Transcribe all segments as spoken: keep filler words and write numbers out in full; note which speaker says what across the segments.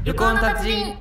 Speaker 1: 旅行の達人。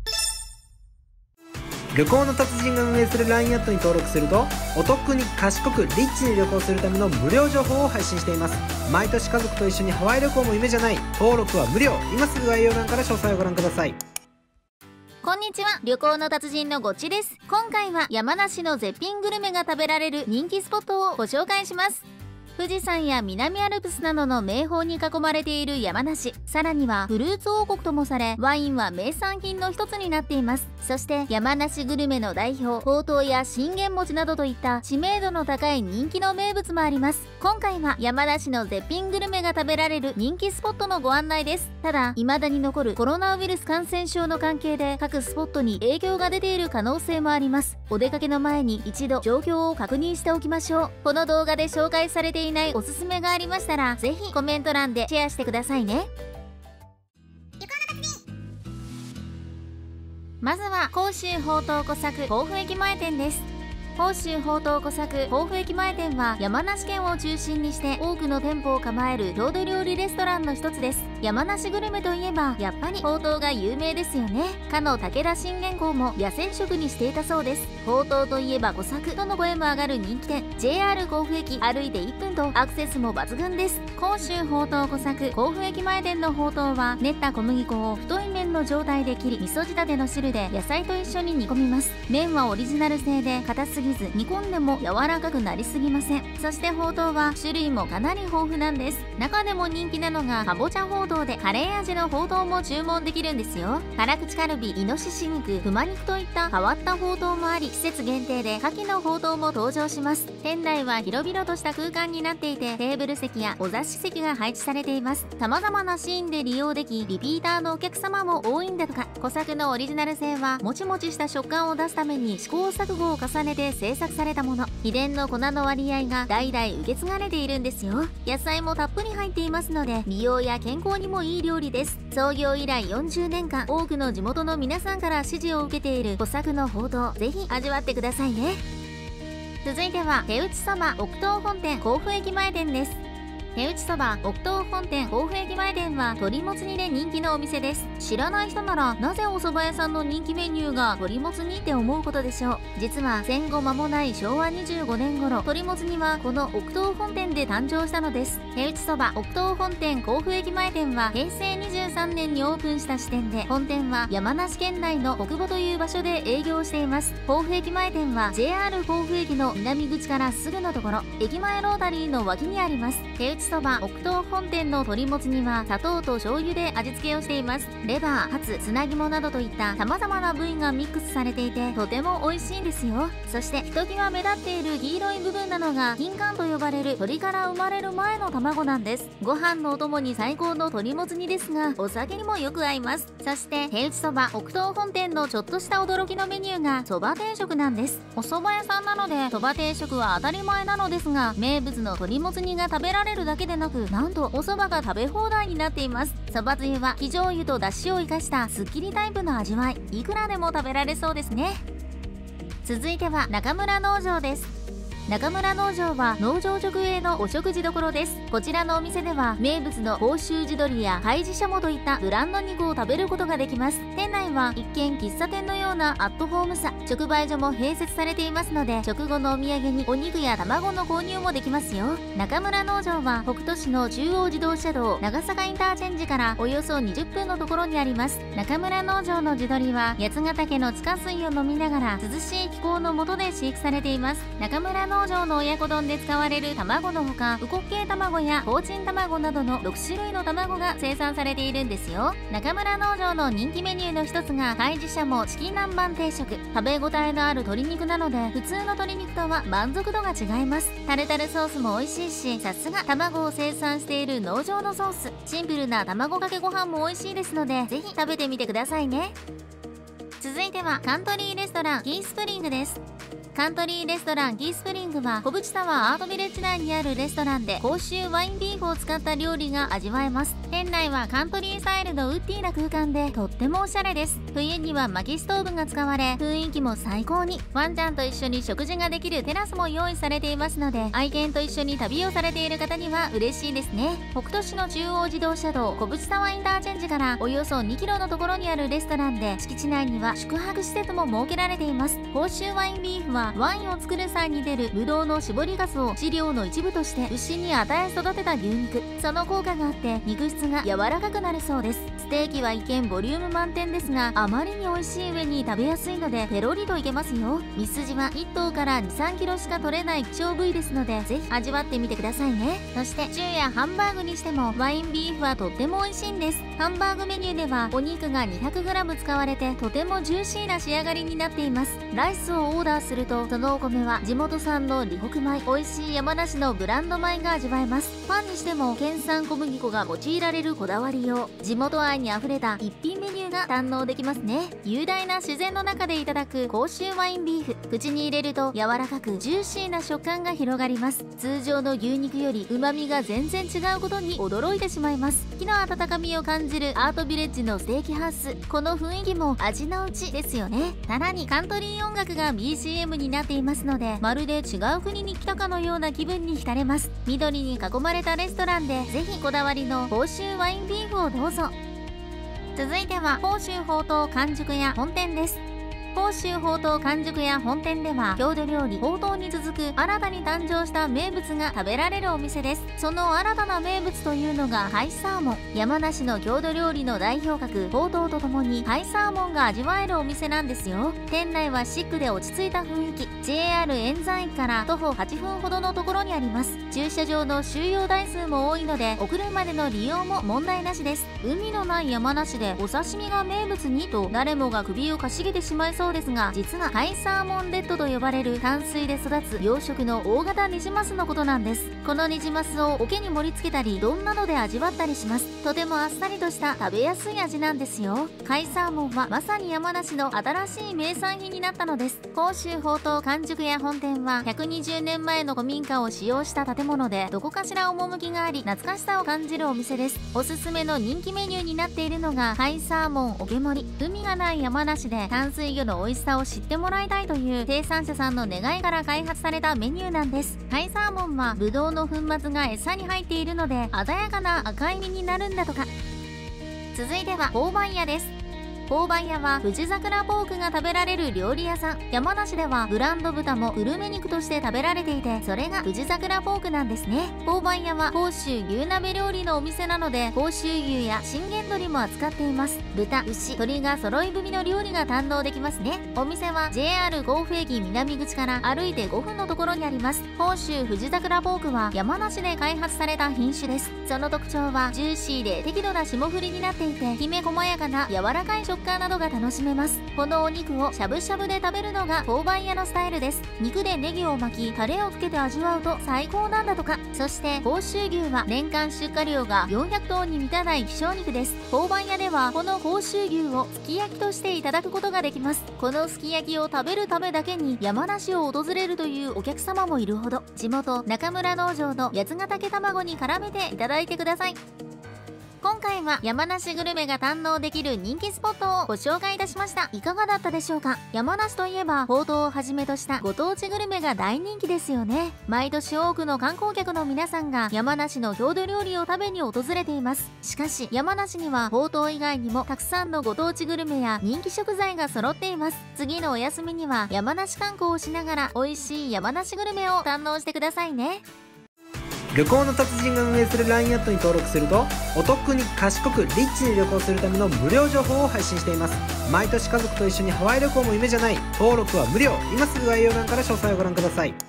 Speaker 2: 旅行の達人が運営する ライン アットに登録するとお得に賢くリッチに旅行するための無料情報を配信しています。毎年家族と一緒にハワイ旅行も夢じゃない。登録は無料。今すぐ概要欄から詳細をご覧ください。
Speaker 3: こんにちは、旅行の達人のごっちです。今回は山梨の絶品グルメが食べられる人気スポットをご紹介します。富士山や南アルプスなどの名峰に囲まれている山梨、さらにはフルーツ王国ともされ、ワインは名産品の一つになっています。そして山梨グルメの代表、ほうとうや信玄餅などといった知名度の高い人気の名物もあります。今回は山梨の絶品グルメが食べられる人気スポットのご案内です。ただ、未だに残るコロナウイルス感染症の関係で各スポットに影響が出ている可能性もあります。お出かけの前に一度状況を確認しておきましょう。この動画で紹介されていないおすすめがありましたら、ぜひコメント欄でシェアしてくださいね。まずは甲州ほうとう小作甲府駅前店です。甲州ほうとう小作甲府駅前店は山梨県を中心にして多くの店舗を構える郷土料理レストランの一つです。山梨グルメといえばやっぱりほうとうが有名ですよね。かの武田信玄公も野戦食にしていたそうです。ほうとうといえば小作との声も上がる人気店、 ジェイアール 甲府駅歩いていっぷんとアクセスも抜群です。甲州ほうとう小作甲府駅前店のほうとうは練った小麦粉を太い麺の状態で切り、味噌仕立ての汁で野菜と一緒に煮込みます。麺はオリジナル製で硬すぎず煮込んでも柔らかくなりすぎません。そしてほうとうは種類もかなり豊富なんです。中でも人気なのがかぼちゃほうとうで、カレー味のほうとうも注文できるんですよ。辛口カルビ、イノシシ肉、熊肉といった変わったほうとうもあり、季節限定で牡蠣のほうとうも登場します。店内は広々とした空間になっていて、テーブル席やお座敷席が配置されています。様々なシーンで利用でき、リピーターのお客様も多いんだとか。小作のオリジナル製はもちもちした食感を出すために試行錯誤を重ねて製作されたもの。秘伝の粉の割合が代々受け継がれているんですよ。野菜もたっぷり入っていますので、美容や健康にもいい料理です。創業以来よんじゅうねんかん、多くの地元の皆さんから支持を受けている小作のほうとう、ぜひ味わってくださいね。続いては手打ちそば奥東本店甲府駅前店です。手打ちそば奥東本店甲府駅前店は鶏もつ煮で人気のお店です。知らない人なら、なぜお蕎麦屋さんの人気メニューが鶏もつ煮って思うことでしょう。実は戦後間もないしょうわにじゅうごねん頃、鶏もつ煮はこの奥東本店で誕生したのです。手打ちそば奥東本店甲府駅前店はへいせいにじゅうさんねんにオープンした支店で、本店は山梨県内の国母という場所で営業しています。甲府駅前店は ジェイアール 甲府駅の南口からすぐのところ、駅前ロータリーの脇にあります。手打ちそば奥東本店の鶏もつ煮は砂糖と醤油で味付けをしています。レバー、ハツ、砂肝などといった様々な部位がミックスされていて、とても美味しいんですよ。そしてひときわ目立っている黄色い部分なのが金柑と呼ばれる鶏から生まれる前の卵なんです。ご飯のお供に最高の鶏もつ煮ですが、お酒にもよく合います。そして手打ちそば奥東本店のちょっとした驚きのメニューがそば定食なんです。お蕎麦屋さんなのでそば定食は当たり前なのですが、名物の鶏もつ煮が食べられるだけでなく、なんとお蕎麦が食べ放題になっています。そばつゆは生醤油と出汁を生かしたすっきりタイプの味わい、いくらでも食べられそうですね。続いては中村農場です。中村農場は農場直営のお食事処です。こちらのお店では名物の甲州地鶏や海地シャモといったブランド肉を食べることができます。店内は一見喫茶店のようなアットホームさ、直売所も併設されていますので、食後のお土産にお肉や卵の購入もできますよ。中村農場は北斗市の中央自動車道長坂インターチェンジからおよそにじゅっぷんのところにあります。中村農場の地鶏は八ヶ岳の地下水を飲みながら涼しい気候の下で飼育されています。中村農場の親子丼で使われる卵のほか、ウコッケイ卵やコーチン卵などのろくしゅるいの卵が生産されているんですよ。中村農場の人気メニューの一つが海地シャモチキン南蛮定食。食べ応えのある鶏肉なので、普通の鶏肉とは満足度が違います。タルタルソースも美味しいし、さすが卵を生産している農場のソース。シンプルな卵かけご飯も美味しいですので、ぜひ食べてみてくださいね。続いてはカントリーレストランキースプリングです。 カントリーレストランギースプリングは小淵沢アートビレッジ内にあるレストランで甲州ワインビーフを使った料理が味わえます。店内はカントリースタイルのウッディな空間でとってもおしゃれです。冬には薪ストーブが使われ雰囲気も最高に、ワンちゃんと一緒に食事ができるテラスも用意されていますので、愛犬と一緒に旅をされている方には嬉しいですね。北斗市の中央自動車道小淵沢インターチェンジからおよそにキロのところにあるレストランで、敷地内には宿泊施設も設けられています。甲州ワインビーフはワインを作る際に出るブドウの搾りかすを飼料の一部として牛に与え育てた牛肉、その効果があって肉質が柔らかくなるそうです。ステーキは一見ボリューム満点ですが、あまりに美味しい上に食べやすいのでペロリといけますよ。ミスジはいっ頭からに、さんキロしか取れない希少部位ですので、ぜひ味わってみてくださいね。そして中やハンバーグにしてもワインビーフはとっても美味しいんです。ハンバーグメニューではお肉が にひゃくグラム 使われてとてもジューシーな仕上がりになっています。ライスをオーダーすると、そのお米は地元産の李北米、美味しい山梨のブランド米が味わえます。パンにしても県産小麦粉が用いられるこだわりよう、地元愛にあふれた一品メニューが堪能できますね。雄大な自然の中でいただく甲州ワインビーフ、口に入れると柔らかくジューシーな食感が広がります。通常の牛肉より旨味が全然違うことに驚いてしまいます。木の温かみを感じるアートビレッジのステーキハウス、この雰囲気も味のうちですよね。さらにカントリー音楽が ビージーエム になっていますので、まるで違う国に来たかのような気分に浸れます。緑に囲まれたレストランでぜひこだわりの甲州ワインビーフをどうぞ。続いては甲州ほうとう完熟屋本店です。甲州ほうとう完熟屋本店では、郷土料理ほうとうに続く新たに誕生した名物が食べられるお店です。その新たな名物というのがハイサーモン。山梨の郷土料理の代表格ほうとうとともにハイサーモンが味わえるお店なんですよ。店内はシックで落ち着いた雰囲気、 ジェイアール 円山駅から徒歩はっぷんほどのところにあります。駐車場の収容台数も多いので、お車での利用も問題なしです。海のない山梨でお刺身が名物にと誰もが首をかしげてしまいそうですが、実はハイサーモンレッドと呼ばれる淡水で育つ養殖の大型ニジマスのことなんです。このニジマスを桶に盛り付けたり丼などで味わったりします。とてもあっさりとした食べやすい味なんですよ。ハイサーモンはまさに山梨の新しい名産品になったのです。甲州ほうとう完熟屋本店はひゃくにじゅうねんまえの古民家を使用した建物で、どこかしら趣があり懐かしさを感じるお店です。おすすめの人気メニューになっているのがハイサーモンおけ盛り。海がない山梨で淡水魚の美味しさを知ってもらいたいという生産者さんの願いから開発されたメニューなんです。ハイサーモンはブドウの粉末が餌に入っているので鮮やかな赤い実になるんだとか。続いては香盤屋です。香盤屋は富士桜ポークが食べられる料理屋さん。山梨ではブランド豚もグルメ肉として食べられていて、それが富士桜ポークなんですね。香盤屋は甲州牛鍋料理のお店なので、甲州牛や信玄鶏も扱っています。豚、牛、鶏が揃い踏みの料理が堪能できますね。お店は ジェイアール 甲府駅南口から歩いてごふんのところにあります。甲州富士桜ポークは山梨で開発された品種です。その特徴はジューシーで適度な霜降りになっていて、きめ細やかな柔らかい食感などが楽しめます。このお肉をしゃぶしゃぶで食べるのが香盤屋のスタイルです。肉でネギを巻きタレをつけて味わうと最高なんだとか。そして甲州牛は年間出荷量がよんひゃくトンに満たない希少肉です。香盤屋ではこの甲州牛をすき焼きとしていただくことができます。このすき焼きを食べるためだけに山梨を訪れるというお客様もいるほど、地元中村農場の八ヶ岳卵に絡めていただいてください。今回は山梨グルメが堪能できる人気スポットをご紹介いたしました。いかがだったでしょうか。山梨といえばほうとうをはじめとしたご当地グルメが大人気ですよね。毎年多くの観光客の皆さんが山梨の郷土料理を食べに訪れています。しかし山梨にはほうとう以外にもたくさんのご当地グルメや人気食材が揃っています。次のお休みには山梨観光をしながら美味しい山梨グルメを堪能してくださいね。
Speaker 2: 旅行の達人が運営する ライン アットに登録すると、お得に賢くリッチに旅行するための無料情報を配信しています。毎年家族と一緒にハワイ旅行も夢じゃない。登録は無料。今すぐ概要欄から詳細をご覧ください。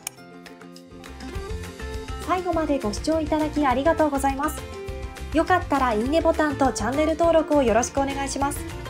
Speaker 1: 最後までご視聴いただきありがとうございます。よかったらいいねボタンとチャンネル登録をよろしくお願いします。